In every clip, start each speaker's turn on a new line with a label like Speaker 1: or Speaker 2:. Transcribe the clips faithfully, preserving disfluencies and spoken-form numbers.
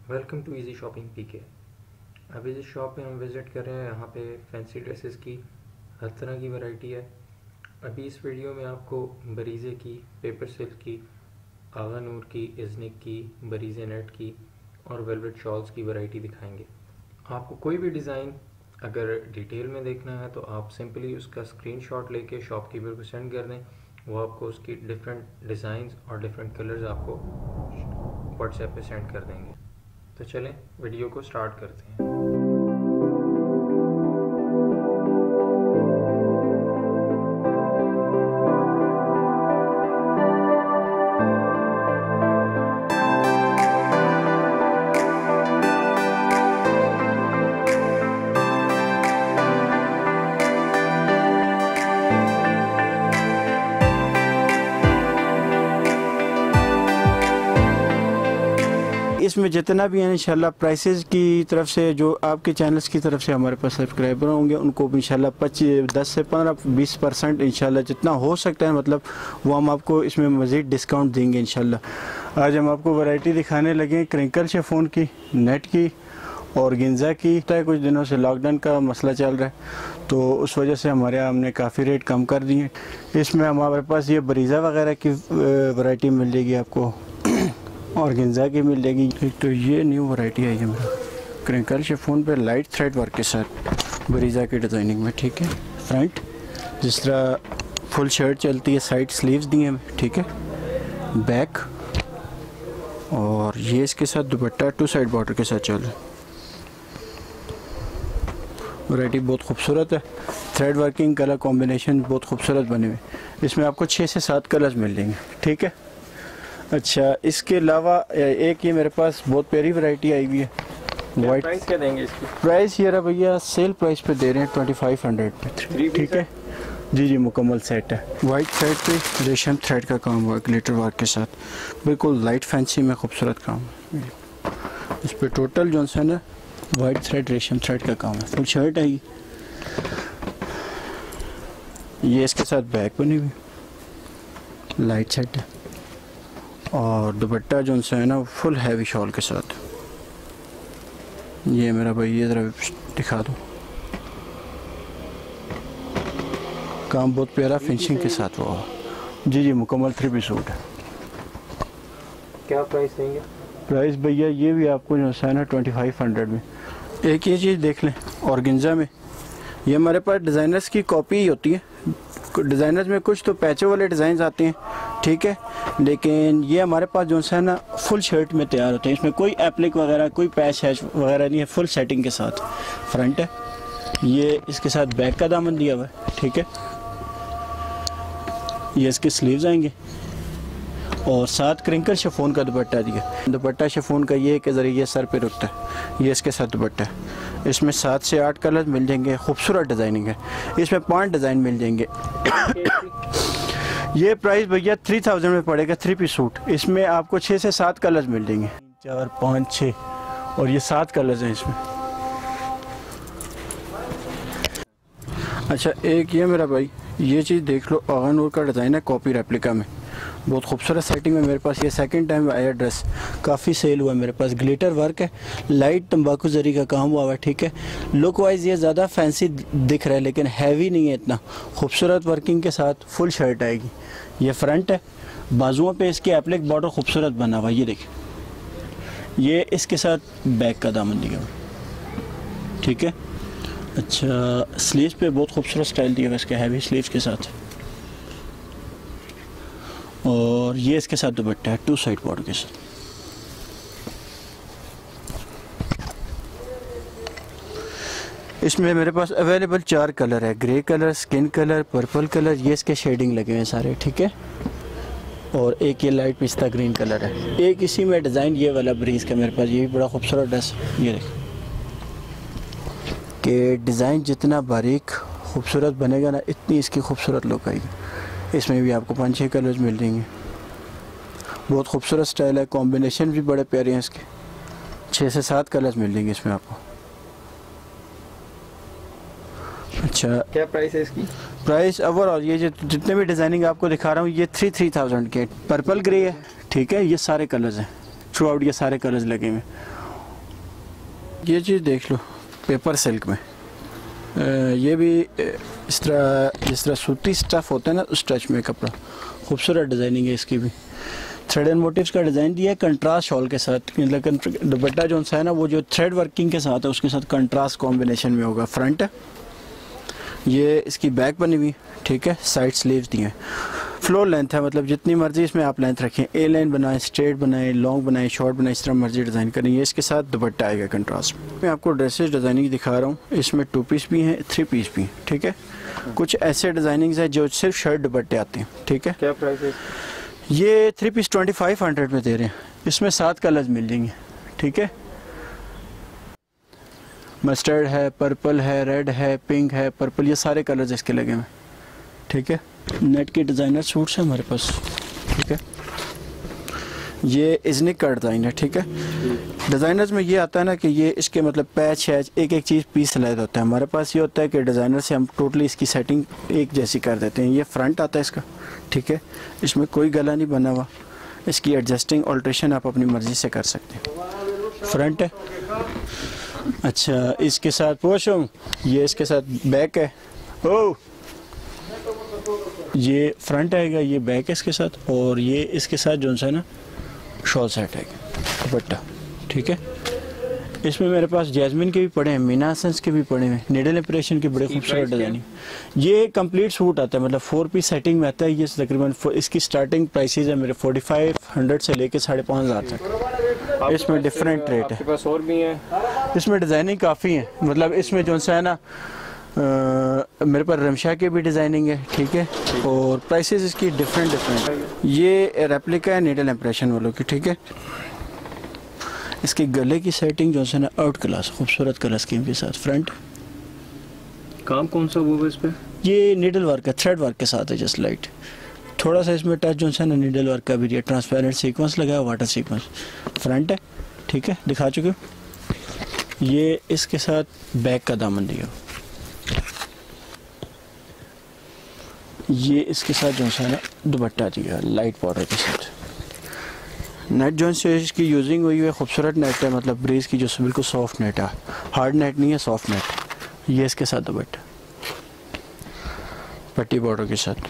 Speaker 1: Welcome to easy shopping PK. अभी जिस shop पे हम विज़िट कर रहे हैं यहाँ पे फैंसी ड्रेसेस की हर तरह की वैरायटी है। अभी इस वीडियो में आपको बरीज़े की, पेपर सिल्क की, आगा नूर की, इज़निक की, बरीज़े नेट की और वेलवेट शॉल्स की वैरायटी दिखाएंगे। आपको कोई भी डिज़ाइन अगर डिटेल में देखना है तो आप सिंपली उसका स्क्रीनशॉट लेके शॉपकीपर को सेंड कर दें। वो आपको उसकी डिफरेंट डिज़ाइंस और डिफरेंट कलर्स आपको व्हाट्सएप पे सेंड कर देंगे। तो चलें वीडियो को स्टार्ट करते हैं।
Speaker 2: इसमें जितना भी है इंशाल्लाह प्राइसेस की तरफ से जो आपके चैनल्स की तरफ से हमारे पास सब्सक्राइबर होंगे उनको इंशाल्लाह पच्चीस दस से पंद्रह बीस परसेंट इंशाल्लाह जितना हो सकता है मतलब वो हम आपको इसमें मज़ीद डिस्काउंट देंगे इंशाल्लाह। आज हम आपको वैरायटी दिखाने लगे क्रिंकल शिफॉन की, नेट की और गिंजा की। कुछ दिनों से लॉकडाउन का मसला चल रहा है तो उस वजह से हमारे यहाँ हमने काफ़ी रेट कम कर दिए। इसमें हमारे पास ये बरीज़ा वगैरह की वैरायटी मिल जाएगी आपको और गिंजा की मिल जाएगी। एक तो ये न्यू वैरायटी आई है मेरा क्रिंकल शिफॉन पे लाइट थ्रेड वर्क के साथ बरीज़ा की डिज़ाइनिंग में, ठीक है। फ्रंट जिस तरह फुल शर्ट चलती है, साइड स्लीव्स दी हैं, ठीक है। बैक और ये इसके साथ दुपट्टा टू साइड बॉर्डर के साथ चल रहा है। वैरायटी बहुत खूबसूरत है, थ्रेड वर्किंग कलर कॉम्बिनेशन बहुत खूबसूरत बने हुए। इसमें आपको छः से सात कलर्स मिल जाएंगे, ठीक है। अच्छा, इसके अलावा एक ये मेरे पास बहुत प्यारी वैरायटी आई हुई है।
Speaker 1: वाइट प्राइस क्या देंगे इसकी?
Speaker 2: प्राइस ये रहा भैया, सेल प्राइस पे दे रहे हैं ट्वेंटी फाइव हंड्रेड पे, ठीक है जी जी, मुकम्मल सेट है। वाइट थ्रेड पे रेशम थ्रेड का काम हुआ ग्लिटर वर्क के साथ, बिल्कुल लाइट फैंसी में खूबसूरत काम है। इस पर टोटल जो है ना वाइट थ्रेड रेशम थ्रेड का काम है। फुल शर्ट है ये, इसके साथ बैक बनी हुई लाइट सेट है और दुपट्टा जो है ना फुल हैवी शॉल के साथ। ये मेरा भाई ये ज़रा दिखा दो, काम बहुत प्यारा फिनिशिंग के साथ हुआ। जी जी, मुकम्मल थ्री पीस सूट है।
Speaker 1: क्या प्राइस देंगे?
Speaker 2: प्राइस भैया ये भी आपको जो है ना ट्वेंटी फाइव हंड्रेड में। एक ये चीज़ देख लें ऑर्गेन्जा में, ये हमारे पास डिज़ाइनर्स की कॉपी ही होती है। डिज़ाइनर्स में कुछ तो पैचों वाले डिज़ाइन आते हैं, ठीक है, लेकिन ये हमारे पास जो है ना फुल शर्ट में तैयार होते हैं। इसमें कोई एप्लिक वगैरह कोई पैच हैच वगैरह नहीं है, फुल सेटिंग के साथ फ्रंट है। ये इसके साथ बैक का दामन दिया हुआ है, ठीक है। ये इसके स्लीव्स आएंगे और साथ क्रिंकल शिफॉन का दुपट्टा दिया। दुपट्टा शिफॉन का ये के ज़रिए ये सर पे रुकता है, ये इसके साथ दुपट्टा है। इसमें सात से आठ कलर मिल जाएंगे, खूबसूरत डिज़ाइनिंग है। इसमें पांच डिज़ाइन मिल जाएंगे। ये प्राइस भैया थ्री थाउजेंड में पड़ेगा थ्री पीस सूट। इसमें आपको छः से सात कलर्स मिल जाएंगे, चार पाँच छः और ये सात कलर्स हैं इसमें। अच्छा, एक ये मेरा भाई ये चीज़ देख लो, आगा नूर का डिज़ाइन है कॉपी रेप्लिका में, बहुत खूबसूरत सेटिंग में मेरे पास। ये सेकंड टाइम आया ड्रेस, काफ़ी सेल हुआ मेरे पास। ग्लिटर वर्क है, लाइट तंबाकू जरी का काम हुआ है, ठीक है। लुक वाइज ये ज़्यादा फैंसी दिख रहा है लेकिन हैवी नहीं है इतना। खूबसूरत वर्किंग के साथ फुल शर्ट आएगी। ये फ्रंट है, बाजुओं पे इसकी एप्लिक बॉर्डर खूबसूरत बना हुआ, ये देखिए। ये इसके साथ बैक का दामन दिया हुआ, ठीक है। अच्छा, स्लीव्स पे बहुत खूबसूरत स्टाइल दिया हुआ इसके, हैवी स्लीव्स के साथ। और ये इसके साथ दुपट्टा है टू साइड बॉर्डर के साथ। इसमें मेरे पास अवेलेबल चार कलर है, grey colour, skin colour, purple colour, ये इसके शेडिंग लगे हुए हैं सारे, ठीक है। और एक ये लाइट पिस्ता ग्रीन कलर है। एक इसी में डिज़ाइन ये वाला ब्रीज का मेरे पास, ये भी बड़ा खूबसूरत ड्रेस। ये देख कि डिज़ाइन जितना बारीक खूबसूरत बनेगा ना इतनी इसकी खूबसूरत लुक आएगी। इसमें भी आपको पाँच छः कलर्स मिल जाएंगे। बहुत खूबसूरत स्टाइल है, कॉम्बिनेशन भी बड़े प्यारे हैं इसके। छः से सात कलर्स मिल जाएंगे इसमें आपको। अच्छा, क्या प्राइस है इसकी? प्राइस ओवरऑल ये जो जितने भी डिज़ाइनिंग आपको दिखा रहा हूँ ये थ्री थ्री थाउजेंड के। पर्पल ग्रे है, ठीक है, ये सारे कलर्स हैं, थ्रू आउट ये सारे कलर्स लगे हुए। ये चीज़ देख लो पेपर सिल्क में, ये भी इस तरह जिस तरह सूती स्टफ़ होता है ना उस टच में कपड़ा, खूबसूरत डिज़ाइनिंग है इसकी भी। थ्रेड एंड मोटिव्स का डिज़ाइन दिया है कंट्रास्ट शॉल के साथ, लेकिन दुपट्टा जो है ना वो जो थ्रेड वर्किंग के साथ है उसके साथ कंट्रास्ट कॉम्बिनेशन में होगा। फ्रंट है, ये इसकी बैक बनी हुई, ठीक है, साइड स्लीव्स दी हैं, फ्लोर लेंथ है, मतलब जितनी मर्जी इसमें आप लेंथ रखें, ए लाइन बनाएं, स्ट्रेट बनाएं, लॉन्ग बनाएं, शॉर्ट बनाएं, इस तरह मर्जी डिज़ाइन करें। ये इसके साथ दुपट्टा आएगा कंट्रास्ट। मैं आपको ड्रेसेस डिज़ाइनिंग दिखा रहा हूँ, इसमें टू पीस भी हैं, थ्री पीस भी हैं, ठीक है। कुछ ऐसे डिज़ाइनिंग्स हैं जो सिर्फ शर्ट दुपट्टे आते हैं, ठीक है।
Speaker 1: क्या प्राइस है?
Speaker 2: ये three piece twenty five hundred में दे रहे हैं, इसमें सात कलर्स मिल जाएंगे, ठीक है। मस्टर्ड है, पर्पल है, रेड है, पिंक है, पर्पल, ये सारे कलर्स इसके लगे हुए, ठीक है। नेट के डिज़ाइनर सूट्स हैं हमारे पास, ठीक है। ये इजनिक का डिज़ाइन है, ठीक है। डिज़ाइनर्स में ये आता है ना कि ये इसके मतलब पैच है, एक एक चीज़ पीस अलग होता है। हमारे पास ये होता है कि डिज़ाइनर से हम टोटली इसकी सेटिंग एक जैसी कर देते हैं। ये फ्रंट आता है इसका, ठीक है, इसमें कोई गला नहीं बना हुआ, इसकी एडजस्टिंग ऑल्ट्रेशन आप अपनी मर्ज़ी से कर सकते हैं। फ्रंट है, अच्छा, इसके साथ पोशम, ये इसके साथ बैक है, ओ ये फ्रंट आएगा, ये बैक है इसके साथ, और ये इसके साथ जो है ना शॉल सेट आएगा दुपट्टा, ठीक है। इसमें मेरे पास जैस्मिन के भी पड़े हैं, मीना हसन्स के भी पड़े हैं, निडल इंप्रेशन के बड़े खूबसूरत डिजाइनिंग। ये कंप्लीट सूट आता है, मतलब फोर पीस सेटिंग में आता है। ये तकरीबन इसकी स्टार्टिंग प्राइसेस है मेरे फोर्टी फाइव हंड्रेड से लेके साढ़े पाँच हज़ार तक। इसमें डिफरेंट रेट है,
Speaker 1: पास और भी है, इसमें
Speaker 2: डिज़ाइनिंग काफ़ी है, मतलब इसमें जो है ना आ, मेरे पास रमशा की भी डिज़ाइनिंग है, ठीक है, और प्राइसेस इसकी डिफरेंट डिफरेंट। ये रेप्लिका है निडल इंप्रेशन वालों की, ठीक है। इसके गले की सेटिंग जो है ना आउट क्लास, खूबसूरत कलर स्कीम के साथ। फ्रंट
Speaker 1: काम कौन सा वो है इस पे?
Speaker 2: ये निडल वर्क है, थ्रेड वर्क के साथ है, जस्ट लाइट थोड़ा सा इसमें टच जो है ना निडल वर्क का भी दिया, ट्रांसपेरेंट सीक्वेंस लगा है, वाटर सीक्वेंस। फ्रंट है, ठीक है, दिखा चुके हो। ये इसके साथ बैक का दामन दिया, ये इसके साथ जो है ना दुपट्टा दिया लाइट बॉर्डर के साथ। नेट जो से इसकी यूजिंग हुई है, खूबसूरत नेट है, मतलब ब्रीज की जो बिल्कुल सॉफ्ट नेट है, हार्ड नेट नहीं है, सॉफ्ट नेट। ये इसके साथ दुपट्टा पट्टी बॉर्डर के साथ।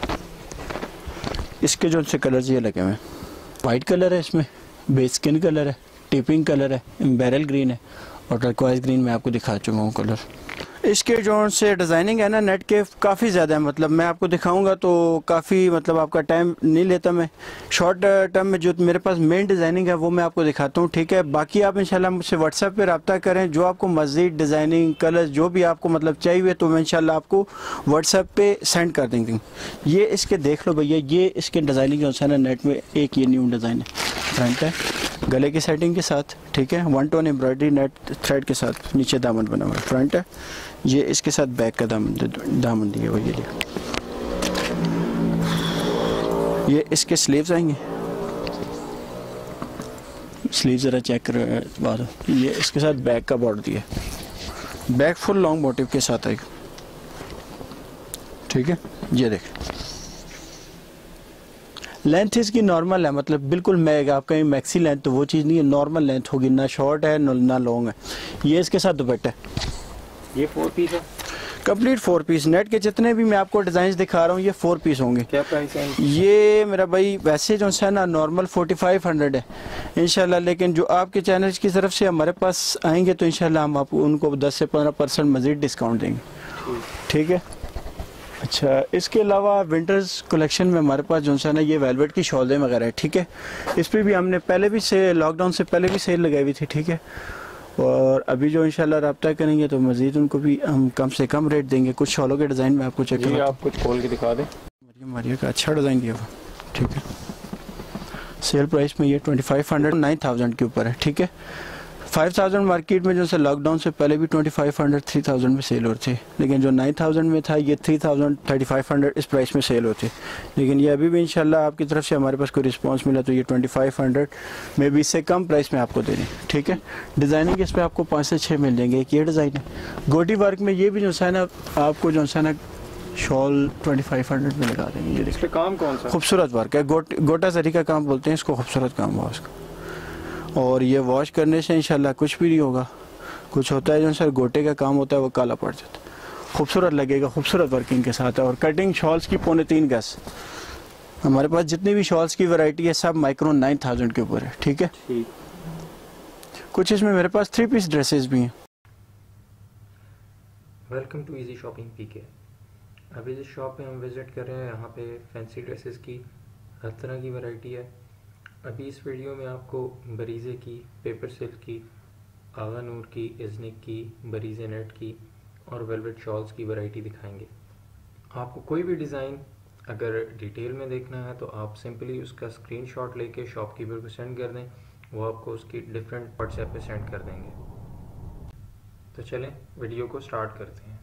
Speaker 2: इसके जो से कलर्स ये लगे हुए हैं, वाइट कलर है, इसमें बेस स्किन कलर है, टिपिंग कलर है, बैरल ग्रीन है, और टर्कोइज ग्रीन में आपको दिखा चुका हूँ कलर। इसके जो से डिज़ाइनिंग है ना नेट के काफ़ी ज़्यादा है, मतलब मैं आपको दिखाऊंगा तो काफ़ी मतलब आपका टाइम नहीं लेता। मैं शॉर्ट टर्म में जो मेरे पास मेन डिज़ाइनिंग है वो मैं आपको दिखाता हूँ, ठीक है। बाकी आप इंशाल्लाह मुझसे व्हाट्सएप पे रब्ता करें, जो आपको मज़ीद डिज़ाइनिंग कलर्स जो भी आपको मतलब चाहिए तो मैं इंशाल्लाह आपको व्हाट्सएप पे सेंड कर देंगे। ये इसके देख लो भैया, ये इसके डिज़ाइनिंग जो है ना नेट में एक ये न्यू डिज़ाइन है। फ्रंट है गले की सेटिंग के साथ, ठीक है, one tone embroidery net thread के साथ, नीचे दामन बना हुआ है। फ्रंट है, ये इसके साथ बैक का दामन दामन दिया हुआ, ये लिया। ये इसके स्लीव्स आएंगे, स्लीव ज़रा चेक करवा दो। ये इसके साथ बैक का बॉर्डर दिया, बैक फुल लॉन्ग मोटिव के साथ आएगा, ठीक है। ये देख लेंथ इसकी नॉर्मल है, मतलब बिल्कुल मैं आपका मैक्सी लेंथ तो वो चीज़ नहीं है, नॉर्मल लेंथ होगी, ना शॉर्ट है ना लॉन्ग है। ये इसके साथ दुपट्टा है,
Speaker 1: ये फोर पीस है,
Speaker 2: कंप्लीट फोर पीस। नेट के जितने भी मैं आपको डिज़ाइन दिखा रहा हूँ ये फोर पीस होंगे।
Speaker 1: क्या प्राइस है?
Speaker 2: ये मेरा भाई वैसे जो है ना नॉर्मल फोर्टी फाइव हंड्रेड है इंशाल्लाह, लेकिन जो आपके चैनल की तरफ से हमारे पास आएंगे तो इंशाल्लाह हम आपको उनको दस से पंद्रह परसेंट मज़ीद डिस्काउंट देंगे, ठीक है। अच्छा, इसके अलावा विंटर्स कलेक्शन में हमारे पास जो है ना ये वेलवेट की शॉलें वगैरह है, ठीक है। इस पर भी हमने पहले भी से लॉकडाउन से पहले भी सेल लगाई हुई थी, ठीक है। और अभी जो इंशाल्लाह रब्ता करेंगे तो मज़ीद उनको भी हम कम से कम रेट देंगे। कुछ शॉलों के डिज़ाइन में आपको चेक
Speaker 1: आप कुछ खोल के दिखा दें।
Speaker 2: मरियम मारिया का अच्छा डिज़ाइन दिया हुआ, ठीक है। सेल प्राइस में ये twenty five hundred nine thousand के ऊपर है, ठीक है। फाइव थाउजेंड मार्केट में जो है लॉकडाउन से पहले भी twenty five hundred three thousand में सेल होते थे, लेकिन जो नाइन थाउजेंड में था ये three thousand thirty five hundred इस प्राइस में सेल होते। लेकिन ये अभी भी इंशाल्लाह आपकी तरफ से हमारे पास कोई रिस्पांस मिला तो ये ट्वेंटी फाइव हंड्रेड में भी इससे कम प्राइस में आपको दे दें, ठीक है। डिज़ाइनिंग इस पर आपको पाँच से छः मिल जाएंगे। एक ये डिज़ाइन है गोटी वर्क में, ये भी जो है ना आपको जो है ना शॉल ट्वेंटी फाइव हंड्रेड में लगा देंगे। ये देखिए
Speaker 1: काम कौन सा
Speaker 2: खूबसूरत वर्क है, गोट गोटा जरी का काम बोलते हैं इसको, खूबसूरत काम हुआ उसका। और ये वॉश करने से इंशाल्लाह कुछ भी नहीं होगा, कुछ होता है जो सर गोटे का काम होता है वो काला पड़ जाता है। खूबसूरत लगेगा, खूबसूरत वर्किंग के साथ है। और कटिंग शॉल्स की पौने तीन गज हमारे पास जितनी भी शॉल्स की वैरायटी है सब माइक्रोन नाइन थाउजेंड के ऊपर है। ठीक है,
Speaker 1: ठीक।
Speaker 2: कुछ इसमें मेरे पास थ्री पीस ड्रेसेस भी हैं।
Speaker 1: Welcome to easy shopping PK. अभी जिस शॉप पे हम विज़िट कर रहे हैं यहाँ पे फैंसी ड्रेसेस की हर तरह की वैरायटी है। अभी इस वीडियो में आपको बरीज़े की, पेपर सिल्क की, आगा नूर की, इज़निक की, बरीज़े नेट की और वेलवेट शॉल्स की वैरायटी दिखाएंगे। आपको कोई भी डिज़ाइन अगर डिटेल में देखना है तो आप सिंपली उसका स्क्रीनशॉट लेके शॉपकीपर को सेंड कर दें, वो आपको उसकी डिफरेंट व्हाट्सएप पे सेंड कर देंगे। तो चलें वीडियो को स्टार्ट करते हैं।